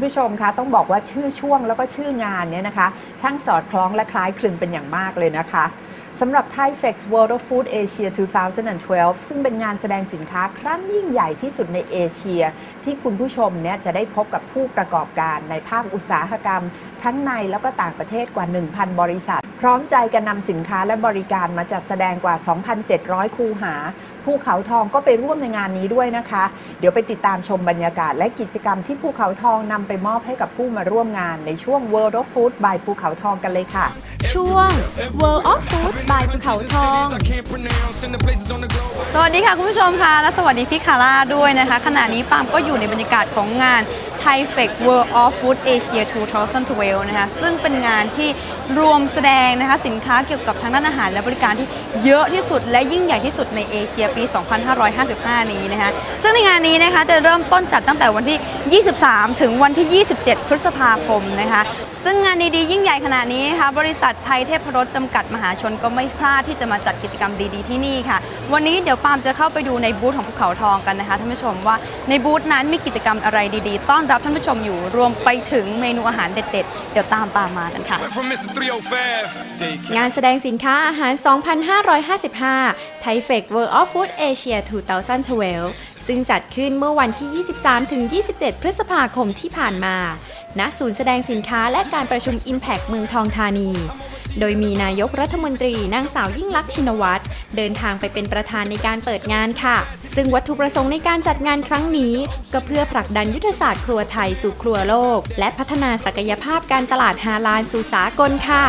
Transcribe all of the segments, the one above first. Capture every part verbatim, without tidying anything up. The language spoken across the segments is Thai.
ผู้ชมคะต้องบอกว่าชื่อช่วงแล้วก็ชื่องานเนี่ยนะคะช่างสอดคล้องและคล้ายคลึงเป็นอย่างมากเลยนะคะสำหรับ Thai-Fex World of Food Asia สองพันสิบสองซึ่งเป็นงานแสดงสินค้าครั้งยิ่งใหญ่ที่สุดในเอเชียที่คุณผู้ชมเนี่ยจะได้พบกับผู้ประกอบการในภาคอุตสาหกรรมทั้งในแล้วก็ต่างประเทศกว่า หนึ่งพัน บริษัทพร้อมใจกันนำสินค้าและบริการมาจัดแสดงกว่า สองพันเจ็ดร้อย คูหาภูเขาทองก็ไปร่วมในงานนี้ด้วยนะคะเดี๋ยวไปติดตามชมบรรยากาศและกิจกรรมที่ภูเขาทองนำไปมอบให้กับผู้มาร่วมงานในช่วง World of Food by ภูเขาทองกันเลยค่ะช่วง World of Food by ภูเขาทองสวัสดีค่ะคุณผู้ชมค่ะและสวัสดีพี่คาร่าด้วยนะคะขณะนี้ปามก็อยู่ในบรรยากาศของงาน Thai-Fex World of Food Asia สองพันสิบสองนะคะซึ่งเป็นงานที่รวมแสดงนะคะสินค้าเกี่ยวกับทางด้านอาหารและบริการที่เยอะที่สุดและยิ่งใหญ่ที่สุดในเอเชียปี สองพันห้าร้อยห้าสิบห้า นี้นะคะซึ่งในงานนี้นะคะจะเริ่มต้นจัดตั้งแต่วันที่ ยี่สิบสาม ถึงวันที่ ยี่สิบเจ็ด พฤษภาคมนะคะซึ่งงานดีๆยิ่งใหญ่ขนาดนี้นะคะบริษัทไทยเทพรสจำกัดมหาชนก็ไม่พลาดที่จะมาจัดกิจกรรมดีๆที่นี่ค่ะวันนี้เดี๋ยวปามจะเข้าไปดูในบูธของภูเขาทองกันนะคะท่านผู้ชมว่าในบูธนั้นมีกิจกรรมอะไรดีๆต้อนรับท่านผู้ชมอยู่รวมไปถึงเมนูอาหารเด็ดๆเดี๋ยวตามปามมากันค่ะงานแสดงสินค้าอาหาร สองพันห้าร้อยห้าสิบห้า Thai-Fex World of Food Asia สองพันสิบสองซึ่งจัดขึ้นเมื่อวันที่ ยี่สิบสามถึงยี่สิบเจ็ด พฤษภาคมที่ผ่านมาณศูนย์แสดงสินค้าและการประชุม Impact เมืองทองธานีโดยมีนายกรัฐมนตรีนางสาวยิ่งลักษณ์ชินวัตรเดินทางไปเป็นประธานในการเปิดงานค่ะซึ่งวัตถุประสงค์ในการจัดงานครั้งนี้ก็เพื่อผลักดันยุทธศาสตร์ครัวไทยสู่ครัวโลกและพัฒนาศักยภาพการตลาดฮาลาลสู่สากลค่ะ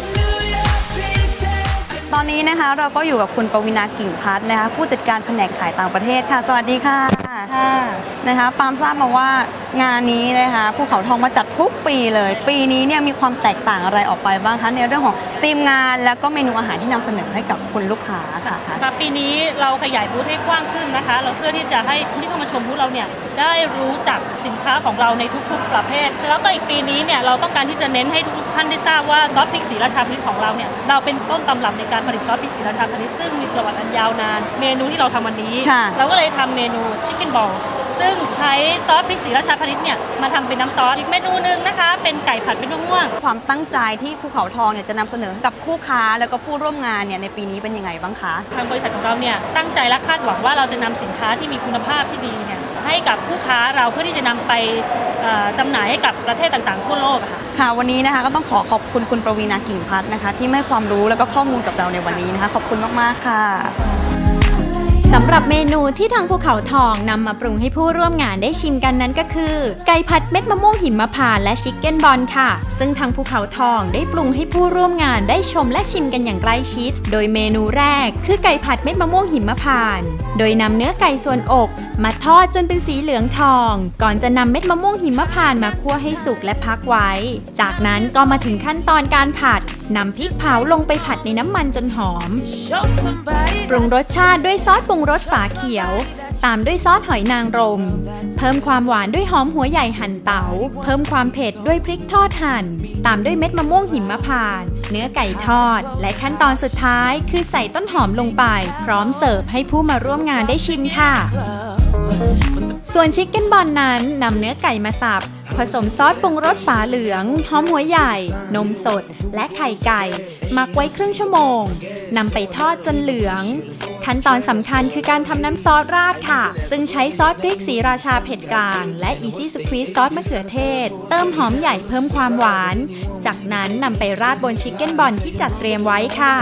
ตอนนี้นะคะเราก็อยู่กับคุณปวีณากิ่งพัฒน์นะคะผู้จัดการแผนกขายต่างประเทศค่ะสวัสดีค่ะค่ะนะคะปามทราบมาว่างานนี้นะคะภูเขาทองมาจัดทุกปีเลยปีนี้เนี่ยมีความแตกต่างอะไรออกไปบ้างคะในเรื่องของธีมงานแล้วก็เมนูอาหารที่นำเสนอให้กับคุณลูกค้าค่ะค่ะปีนี้เราขยายบูธให้กว้างขึ้นนะคะเราเพื่อที่จะให้ผู้ที่เข้ามาชมบูธเราเนี่ยได้รู้จักสินค้าของเราในทุกๆประเภทแล้วก็อีกปีนี้เนี่ยเราต้องการที่จะเน้นให้ทุกท่านได้ทราบว่าซอสพริกศรีราชาพริกของเราเนี่ยเราเป็นต้นตำรับในการผลิตซอสพริกศรีราชาพริกซึ่งมีประวัติอันยาวนานเมนูที่เราทำวันนี้เราก็เลยทำเมนูชิคเก้นบอลซึ่งใช้ซอสพริกศรีราชาพริกเนี่ยมาทำเป็นน้ำซอสอีกเมนูนึงนะคะเป็นไก่ผัดเป็นมะม่วงความตั้งใจที่ภูเขาทองเนี่ยจะนำเสนอกับคู่ค้าแล้วก็ผู้ร่วมงานเนี่ยในปีนี้เป็นยังไงบ้างคะทางบริษัทของเราเนี่ยตั้งใจและคาดหวังว่าเราจะนำสินค้าที่มีคุณภาพที่ดีเนี่ยให้กับผู้ค้าเราเพื่อที่จะนำไปจำหน่ายให้กับประเทศต่างๆทั่วโลกค่ะค่ะวันนี้นะคะก็ต้องขอขอบคุณคุณปวีณากิ่งพัฒน์นะคะที่ให้ความรู้แล้วก็ข้อมูลกับเราในวันนี้นะคะขอบคุณมากๆค่ะสำหรับเมนูที่ทางภูเขาทองนำมาปรุงให้ผู้ร่วมงานได้ชิมกันนั้นก็คือไก่ผัดเม็ดมะม่วงหิมพานต์และชิคเก้นบอลค่ะซึ่งทางภูเขาทองได้ปรุงให้ผู้ร่วมงานได้ชมและชิมกันอย่างใกล้ชิดโดยเมนูแรกคือไก่ผัดเม็ดมะม่วงหิมพานต์โดยนำเนื้อไก่ส่วนอกมาทอดจนเป็นสีเหลืองทองก่อนจะนำเม็ดมะม่วงหิมพานต์มาคั่วให้สุกและพักไว้จากนั้นก็มาถึงขั้นตอนการผัดนำพริกเผาลงไปผัดในน้ำมันจนหอมปรุงรสชาติด้วยซอสปรุงรสฝาเขียวตามด้วยซอสหอยนางรมเพิ่มความหวานด้วยหอมหัวใหญ่หั่นเต๋าเพิ่มความเผ็ดด้วยพริกทอดหั่นตามด้วยเม็ดมะม่วงหิมพานต์เนื้อไก่ทอดและขั้นตอนสุดท้ายคือใส่ต้นหอมลงไปพร้อมเสิร์ฟให้ผู้มาร่วมงานได้ชิมค่ะส่วนชิคเก้นบอลนั้นนำเนื้อไก่มาสับผสมซอสปรุงรสฝาเหลืองหอมหัวใหญ่นมสดและไข่ไก่หมักไว้ครึ่งชั่วโมงนำไปทอดจนเหลืองขั้นตอนสำคัญคือการทำน้ำซอสราดค่ะซึ่งใช้ซอสพริกศรีราชาเผ็ดกลางและ Easy Squeeze ซอสมะเขือเทศเติมหอมใหญ่เพิ่มความหวานจากนั้นนำไปราดบนชิคเก้นบอลที่จัดเตรียมไว้ค่ะ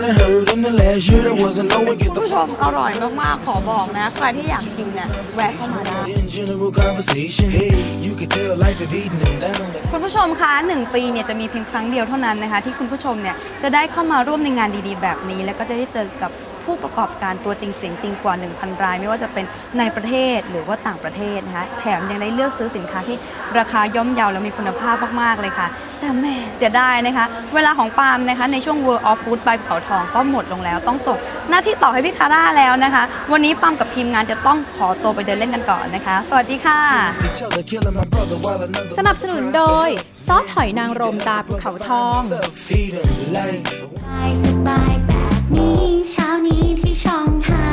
ผู้ชมอร่อยมากๆขอบอกนะใครที่อยากชิมเนี่ยแวะเข้ามาได้คุณผู้ชมคะหนึ่งปีเนี่ยจะมีเพียงครั้งเดียวเท่านั้นนะคะที่คุณผู้ชมเนี่ยจะได้เข้ามาร่วมในงานดีๆแบบนี้แล้วก็จะได้เจอกับผู้ประกอบการตัวจริงเสียงจริงกว่า หนึ่งพัน รายไม่ว่าจะเป็นในประเทศหรือว่าต่างประเทศนะคะแถมยังได้เลือกซื้อสินค้าที่ราคาย่อมเยาและมีคุณภาพมากๆเลยค่ะแต่แม่เสียดายนะคะเวลาของปาล์มนะคะในช่วง World of Food by ภูเขาทองก็หมดลงแล้วต้องส่งหน้าที่ต่อให้พี่คาร่าแล้วนะคะวันนี้ปาล์มกับทีมงานจะต้องขอตัวไปเดินเล่นกันก่อนนะคะสวัสดีค่ะสนับสนุนโดยซอสหอยนางรมตาภูเขาทองสบายแบบนี้เช้านี้ที่ช่องห้า